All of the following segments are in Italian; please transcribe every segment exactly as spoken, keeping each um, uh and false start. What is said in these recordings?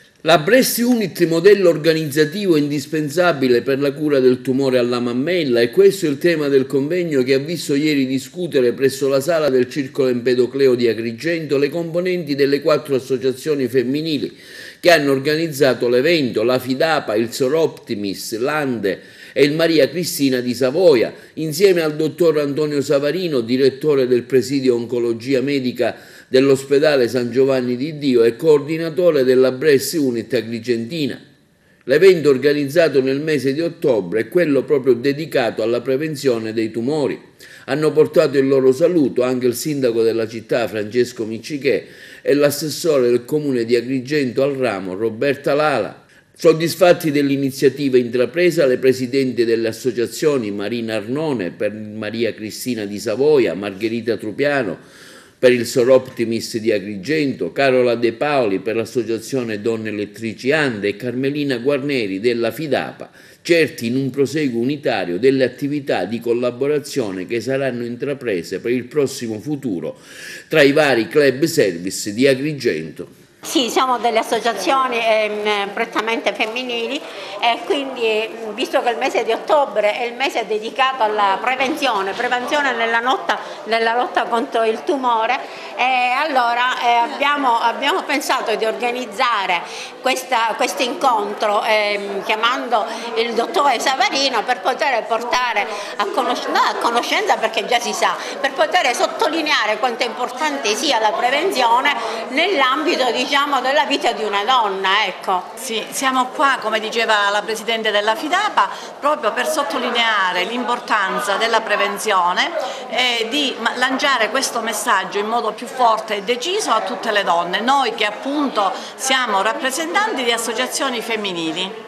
La Breast Unit, modello organizzativo indispensabile per la cura del tumore alla mammella, e questo è il tema del convegno che ha visto ieri discutere presso la sala del Circolo Empedocleo di Agrigento le componenti delle quattro associazioni femminili che hanno organizzato l'evento: la Fidapa, il Soroptimis, l'Ande e il Maria Cristina di Savoia, insieme al dottor Antonio Savarino, direttore del presidio oncologia medica dell'ospedale San Giovanni di Dio e coordinatore della Breast Unit Agrigentina. L'evento organizzato nel mese di ottobre è quello proprio dedicato alla prevenzione dei tumori. Hanno portato il loro saluto anche il sindaco della città Francesco Miccichè e l'assessore del comune di Agrigento al ramo Roberta Lala. Soddisfatti dell'iniziativa intrapresa, le presidenti delle associazioni Marina Arnone per Maria Cristina di Savoia, Margherita Trupiano per il Soroptimis di Agrigento, Carola De Paoli per l'associazione Donne Elettrici Ande e Carmelina Guarneri della Fidapa, certi in un proseguo unitario delle attività di collaborazione che saranno intraprese per il prossimo futuro tra i vari club service di Agrigento. Sì, siamo delle associazioni eh, prettamente femminili e quindi, visto che il mese di ottobre è il mese dedicato alla prevenzione, prevenzione nella lotta, nella lotta contro il tumore, eh, allora eh, abbiamo, abbiamo pensato di organizzare questo incontro eh, chiamando il dottore Savarino per poter portare a conoscenza, no, a conoscenza perché già si sa, per poter sottolineare quanto è importante sia la prevenzione nell'ambito di Diciamo, della vita di una donna, ecco. Sì, siamo qua, come diceva la Presidente della Fidapa, proprio per sottolineare l'importanza della prevenzione e di lanciare questo messaggio in modo più forte e deciso a tutte le donne, noi che appunto siamo rappresentanti di associazioni femminili.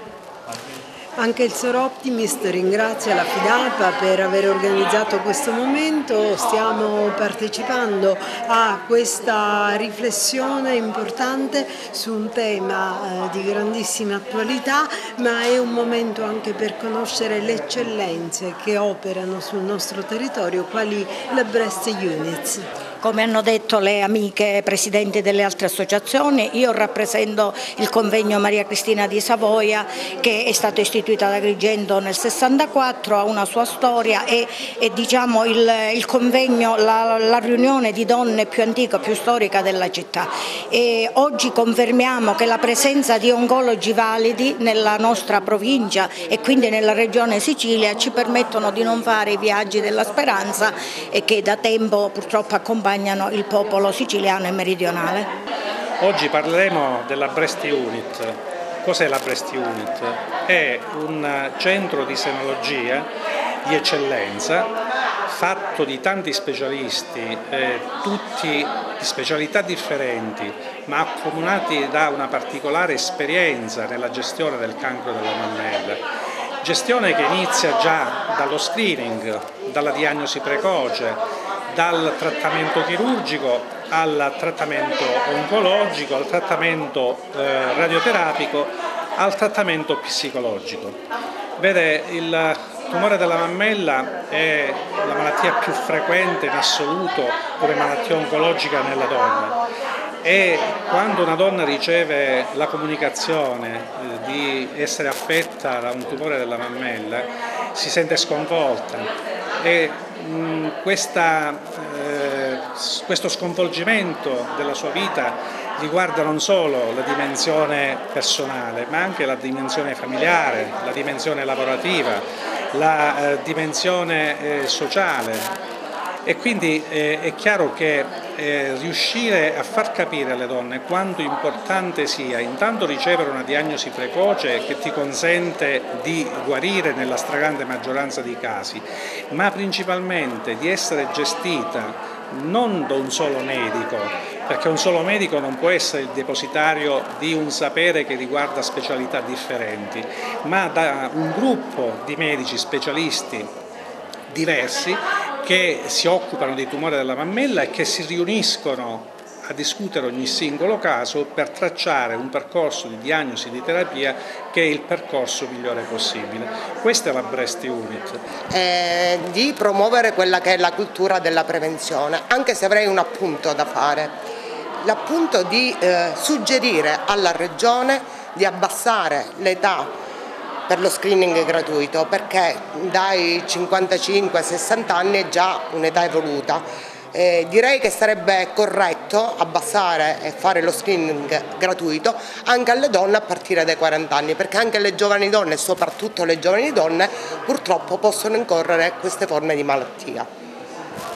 Anche il Soroptimist ringrazia la Fidapa per aver organizzato questo momento. Stiamo partecipando a questa riflessione importante su un tema eh, di grandissima attualità, ma è un momento anche per conoscere le eccellenze che operano sul nostro territorio, quali le Breast Units. Come hanno detto le amiche presidenti delle altre associazioni, io rappresento il convegno Maria Cristina di Savoia, che è stato istituito ad Agrigento nel sessantaquattro, ha una sua storia e, e diciamo il, il convegno, la, la riunione di donne più antica, più storica della città. E oggi confermiamo che la presenza di oncologi validi nella nostra provincia e quindi nella regione Sicilia ci permettono di non fare i viaggi della speranza e che da tempo purtroppo accompagnano il popolo siciliano e meridionale. Oggi parleremo della Breast Unit. Cos'è la Breast Unit? È un centro di senologia di eccellenza fatto di tanti specialisti, eh, tutti di specialità differenti, ma accomunati da una particolare esperienza nella gestione del cancro della mammella. Gestione che inizia già dallo screening, dalla diagnosi precoce, dal trattamento chirurgico al trattamento oncologico, al trattamento eh, radioterapico, al trattamento psicologico. Vede, il tumore della mammella è la malattia più frequente in assoluto come malattia oncologica nella donna e quando una donna riceve la comunicazione eh, di essere affetta da un tumore della mammella si sente sconvolta e mh, questa, eh, questo sconvolgimento della sua vita riguarda non solo la dimensione personale ma anche la dimensione familiare, la dimensione lavorativa, la eh, dimensione eh, sociale. E quindi eh, è chiaro che eh, riuscire a far capire alle donne quanto importante sia intanto ricevere una diagnosi precoce che ti consente di guarire nella stragrande maggioranza dei casi, ma principalmente di essere gestita non da un solo medico, perché un solo medico non può essere il depositario di un sapere che riguarda specialità differenti, ma da un gruppo di medici specialisti diversi che si occupano dei tumori della mammella e che si riuniscono a discutere ogni singolo caso per tracciare un percorso di diagnosi e di terapia che è il percorso migliore possibile. Questa è la Breast Unit. Eh, di promuovere quella che è la cultura della prevenzione, anche se avrei un appunto da fare. l'appunto di eh, suggerire alla Regione di abbassare l'età per lo screening gratuito, perché dai cinquantacinque ai sessanta anni è già un'età evoluta. Eh, direi che sarebbe corretto abbassare e fare lo screening gratuito anche alle donne a partire dai quaranta anni, perché anche le giovani donne e soprattutto le giovani donne purtroppo possono incorrere queste forme di malattia.